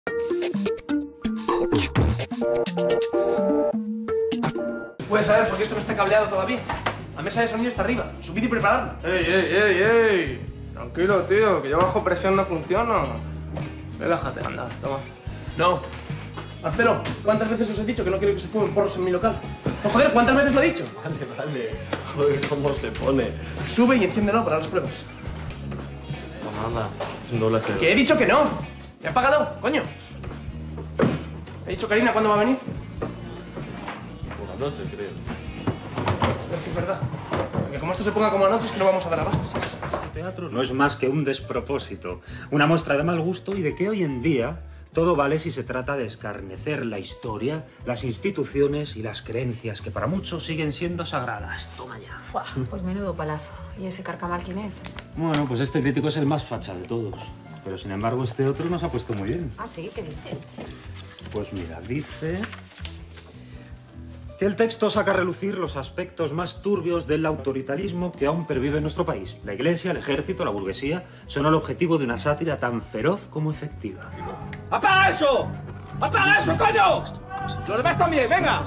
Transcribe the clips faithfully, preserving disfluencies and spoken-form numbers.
¿Puedes saber por qué esto no está cableado todavía? La mesa de sonido está arriba. Subid y preparadlo. ¡Ey, ey, ey, ey! Tranquilo, tío, que yo bajo presión no funciona. Relájate, anda, toma. No. Marcelo, ¿cuántas veces os he dicho que no quiero que se fumen porros en mi local? No, joder, ¿cuántas veces lo he dicho? Vale, vale. Joder, cómo se pone. Sube y enciéndelo para las pruebas. No, anda. Es un doble cero. Que he dicho que no. ¿Me ha pagado, coño? He dicho, Karina, ¿cuándo va a venir? Por la noche, creo. A ver si es verdad. Porque como esto se ponga como anoche es que no vamos a dar abasto. El teatro no es más que un despropósito, una muestra de mal gusto y de que hoy en día todo vale si se trata de escarnecer la historia, las instituciones y las creencias que para muchos siguen siendo sagradas. Toma ya. Buah, pues menudo palazo. ¿Y ese carcamal quién es? Bueno, pues este crítico es el más facha de todos. Pero sin embargo este otro nos ha puesto muy bien. Ah, sí, ¿qué dice? Pues mira, dice que el texto saca a relucir los aspectos más turbios del autoritarismo que aún pervive en nuestro país. La Iglesia, el ejército, la burguesía son el objetivo de una sátira tan feroz como efectiva. ¡Apaga eso! ¡Apaga eso, coño! Los demás también, venga.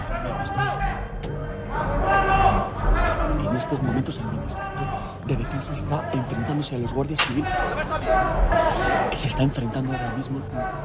En estos momentos el Ministerio de Defensa está enfrentándose a los guardias civiles. Se está enfrentando ahora mismo.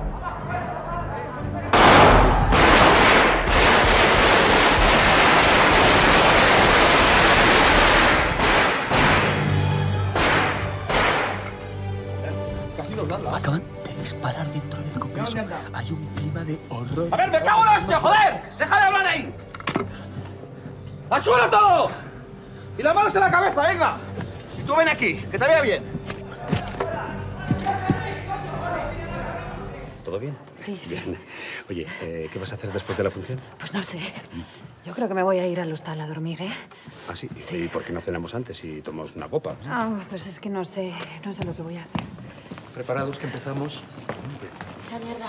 Acaban de disparar dentro del Congreso. Hay un clima de horror. ¡A ver, me cago en la hostia, joder! ¡Deja de hablar ahí! ¡Al suelo todo! ¡Y las manos en la cabeza, venga! Y tú ven aquí, que te vea bien. ¿Todo bien? Sí, sí. Bien. Oye, eh, ¿qué vas a hacer después de la función? Pues no sé. Yo creo que me voy a ir al hostal a dormir, ¿eh? Ah, sí. sí. ¿Y por qué no cenamos antes y tomamos una copa? Ah, pues es que no sé, no sé lo que voy a hacer. Preparados, que empezamos. Mucha mierda.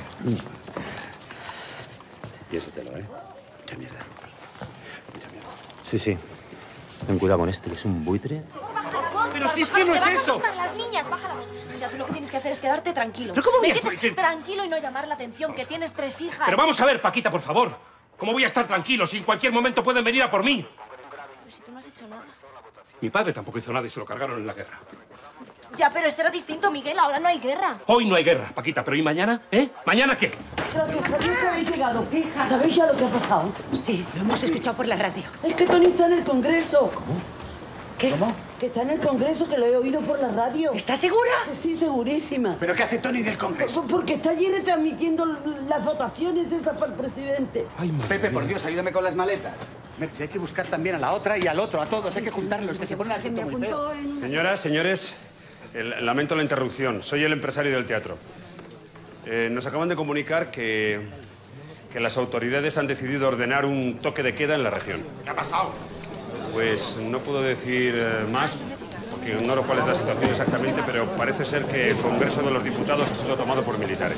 Piénsatelo, ¿eh? Mucha mierda. Mucha mierda. Sí, sí. Ten cuidado con este, que es un buitre. Pero si es que no es eso. Te vas a asustar las niñas, baja la voz. Mira, tú lo que tienes que hacer es quedarte tranquilo. ¿Pero cómo voy a ¿Me estar entiendes? Tranquilo y no llamar la atención, que tienes tres hijas. Pero vamos a ver, Paquita, por favor. ¿Cómo voy a estar tranquilo si en cualquier momento pueden venir a por mí? Pero si tú no has hecho nada. Mi padre tampoco hizo nada y se lo cargaron en la guerra. Ya, pero eso era distinto, Miguel. Ahora no hay guerra. Hoy no hay guerra, Paquita, pero ¿y mañana? ¿Eh? ¿Mañana qué? Gracias a Dios que habéis llegado, hija. ¿Sabéis ya lo que ha pasado? Sí, lo hemos escuchado por la radio. Es que Tony está en el Congreso. ¿Cómo? ¿Qué? ¿Cómo? Que está en el Congreso, que lo he oído por la radio. ¿Estás segura? Sí, segurísima. ¿Pero qué hace Tony del Congreso? Porque está allí retransmitiendo las votaciones esas para el presidente. Ay, Pepe, por Dios, ayúdame con las maletas. Merche, hay que buscar también a la otra y al otro, a todos. Hay que juntarlos, que se ponen así muy feo. Señoras, señores, el, lamento la interrupción. Soy el empresario del teatro. Eh, nos acaban de comunicar que, que las autoridades han decidido ordenar un toque de queda en la región. ¿Qué ha pasado? Pues no puedo decir eh, más, porque ignoro cuál es la situación exactamente, pero parece ser que el Congreso de los Diputados ha sido tomado por militares.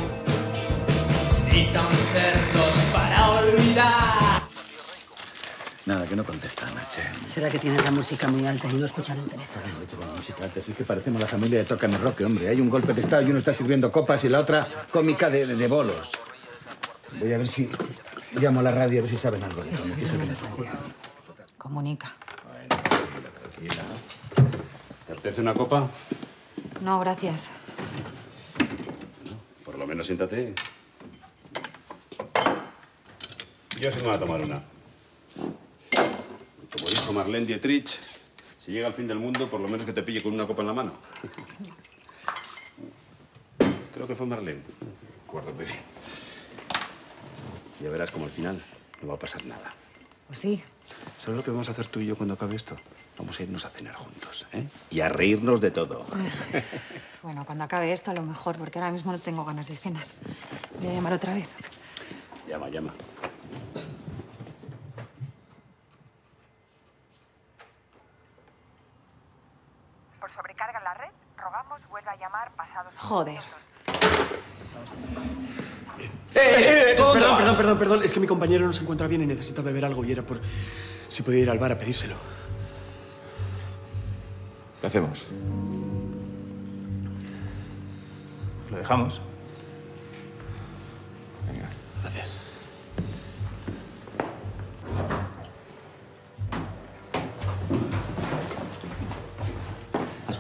Y tan cerdos para olvidar. Nada, que no contesta, Nache. Será que tienes la música muy alta y no escuchan el teléfono. Ay, leche con la música alta. Es que parecemos la familia de Tócame Roque, hombre. Hay un golpe de estado y uno está sirviendo copas y la otra cómica de, de, de bolos. Voy a ver si llamo a la radio a ver si saben algo de eso. Eso, llama a la radio. Comunica. Bueno, tranquila. ¿Te apetece una copa? No, gracias. Bueno, por lo menos siéntate. Yo sí me voy a tomar una. Como dijo Marlene Dietrich, si llega el fin del mundo, por lo menos que te pille con una copa en la mano. Creo que fue Marlene. Acuérdate bien. Ya verás como al final no va a pasar nada. Pues sí. ¿Sabes lo que vamos a hacer tú y yo cuando acabe esto? Vamos a irnos a cenar juntos, ¿eh? Y a reírnos de todo. Bueno, cuando acabe esto a lo mejor, porque ahora mismo no tengo ganas de cenas. Voy a llamar otra vez. Llama, llama. Por sobrecarga en la red, rogamos vuelva a llamar pasados... Joder. ¡Eh, eh, eh! Perdón, perdón, perdón, perdón. Es que mi compañero no se encuentra bien y necesita beber algo y era por si podía ir al bar a pedírselo. ¿Qué hacemos? ¿Lo dejamos?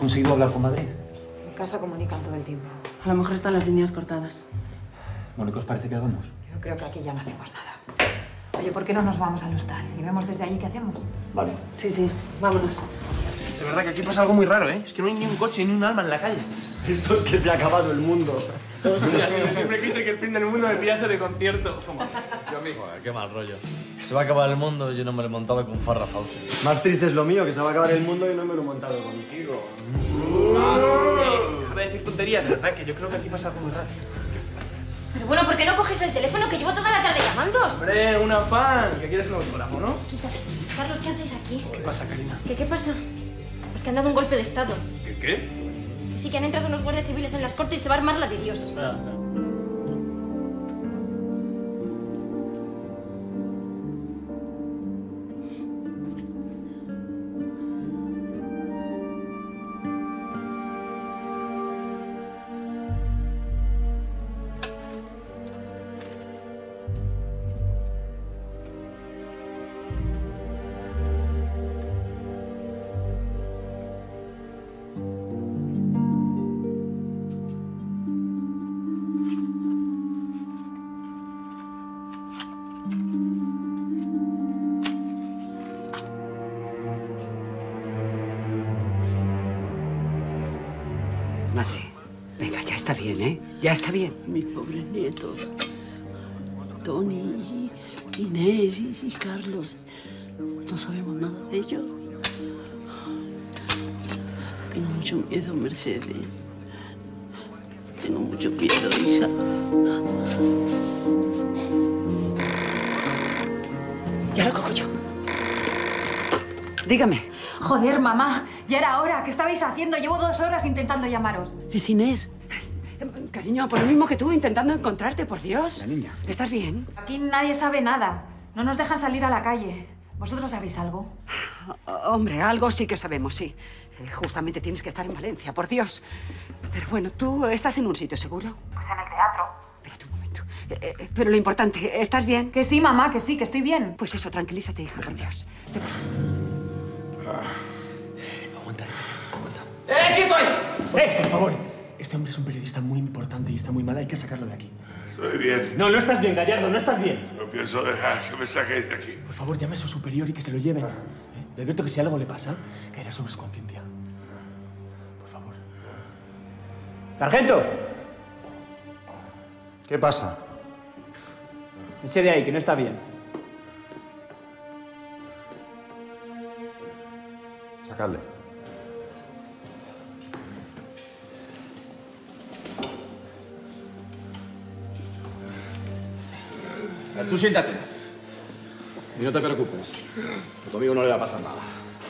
conseguido hablar con Madrid? En casa comunican todo el tiempo. A lo mejor están las líneas cortadas. Bueno, ¿qué os parece que hagamos? Yo creo que aquí ya no hacemos nada. Oye, ¿por qué no nos vamos al hostal y vemos desde allí qué hacemos? Vale. Sí, sí, vámonos. De verdad que aquí pasa algo muy raro, ¿eh? Es que no hay ni un coche ni un alma en la calle. Esto es que se ha acabado el mundo. Siempre quise que el fin del mundo me pillase de concierto. Yo mismo. Joder, qué mal rollo. Se va a acabar el mundo y yo no me lo he montado con Farrah Fawcett. Más triste es lo mío, que se va a acabar el mundo y no me lo he montado contigo. Deja de decir tonterías, de verdad, que yo creo que aquí pasa algo muy raro. Pero bueno, ¿por qué no coges el teléfono que llevo toda la tarde llamándos? Hombre, una fan, que quieres un autógrafo, ¿no? Carlos, ¿qué hacéis aquí? ¿Qué pasa, Karina? ¿Qué, qué pasa? Pues que han dado un golpe de estado. ¿Qué? ¿Qué? Que sí, que han entrado unos guardias civiles en las cortes y se va a armar la de Dios. Ah, Madre, venga, ya está bien, ¿eh? Ya está bien. Mis pobres nietos. Tony, Inés y, y Carlos. No sabemos nada de ellos. Tengo mucho miedo, Mercedes. Tengo mucho miedo, hija. Ya lo cojo yo. Dígame. Joder, mamá, ya era hora. ¿Qué estabais haciendo? Llevo dos horas intentando llamaros. ¿Es Inés? Cariño, por lo mismo que tú, intentando encontrarte, por Dios. La niña. ¿Estás bien? Aquí nadie sabe nada. No nos dejan salir a la calle. ¿Vosotros sabéis algo? Hombre, algo sí que sabemos, sí. Eh, justamente tienes que estar en Valencia, por Dios. Pero bueno, tú estás en un sitio seguro. Pues en el teatro. Espérate un momento. Eh, eh, pero lo importante, ¿estás bien? Que sí, mamá, que sí, que estoy bien. Pues eso, tranquilízate, hija, por Dios. Te paso. Aguanta, aguanta. ¡Eh, quieto ahí! ¡Eh, por favor! Este hombre es un periodista muy importante y está muy mal. Hay que sacarlo de aquí. Estoy bien. No, no estás bien, Gallardo, no estás bien. No pienso dejar que me saquéis de aquí. Por favor, llame a su superior y que se lo lleven. ¿Eh? Le advierto que si algo le pasa, caerá sobre su conciencia. Por favor. ¡Sargento! ¿Qué pasa? Ese de ahí, que no está bien. Sacadle. A ver, tú siéntate. Y no te preocupes. A tu amigo no le va a pasar nada.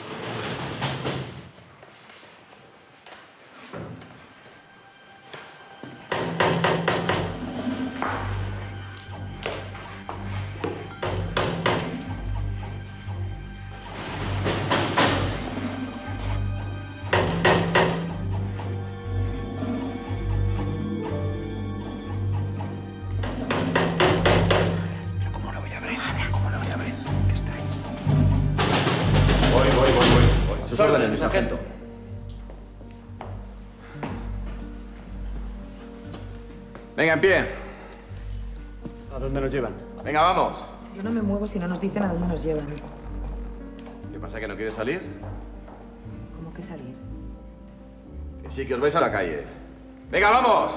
Sus órdenes, mi sargento. Venga, en pie. ¿A dónde nos llevan? Venga, vamos. Yo no me muevo si no nos dicen a dónde nos llevan. ¿Qué pasa, que no quieres salir? ¿Cómo que salir? Que sí, que os vais a la calle. ¡Venga, vamos!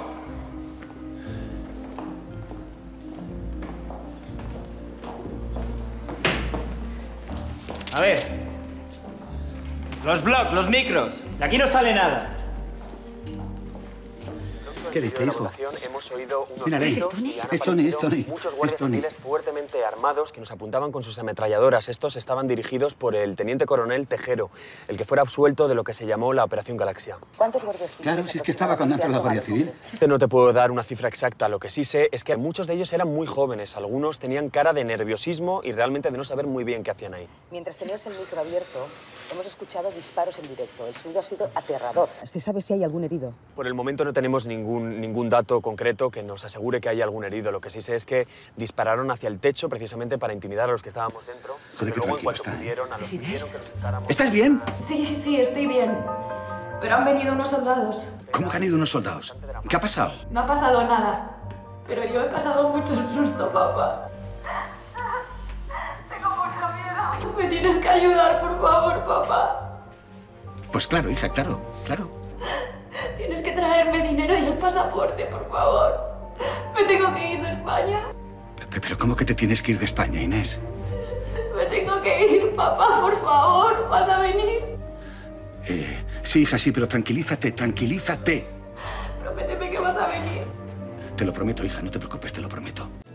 A ver. Los blogs, los micros. De aquí no sale nada. ¿Qué dice, hijo? Hemos oído unos Mira, gritos ¿es Tony? y han Es Tony, es aparecido Tony. muchos Es guardias Tony. civiles fuertemente armados que nos apuntaban con sus ametralladoras. Estos estaban dirigidos por el teniente coronel Tejero, el que fuera absuelto de lo que se llamó la Operación Galaxia. ¿Cuántos guardias civiles? Claro, si es que estaba con dentro de la Guardia Civil. No te puedo dar una cifra exacta. Lo que sí sé es que muchos de ellos eran muy jóvenes. Algunos tenían cara de nerviosismo y realmente de no saber muy bien qué hacían ahí. Mientras tenías el micro abierto, hemos escuchado disparos en directo. El sonido ha sido aterrador. ¿Se sabe si hay algún herido? Por el momento no tenemos ningún, ningún dato concreto que nos asegure que hay algún herido. Lo que sí sé es que dispararon hacia el techo precisamente para intimidar a los que estábamos dentro. Joder, qué Luego, en tranquilo cuanto está. pudieron, a los que vieron que nos sentáramos... ¿Estás bien? Sí, sí, estoy bien. Pero han venido unos soldados. ¿Cómo que han ido unos soldados? ¿Qué ha pasado? No ha pasado nada. Pero yo he pasado mucho susto, papá. Tengo mucho miedo. Me tienes que ayudar, por favor, papá. Pues claro, hija, claro, claro. Tienes que traerme dinero y el pasaporte, por favor. Me tengo que ir de España. ¿Pero cómo que te tienes que ir de España, Inés? Me tengo que ir, papá, por favor. ¿Vas a venir? Eh, sí, hija, sí, pero tranquilízate, tranquilízate. Prométeme que vas a venir. Te lo prometo, hija, no te preocupes, te lo prometo.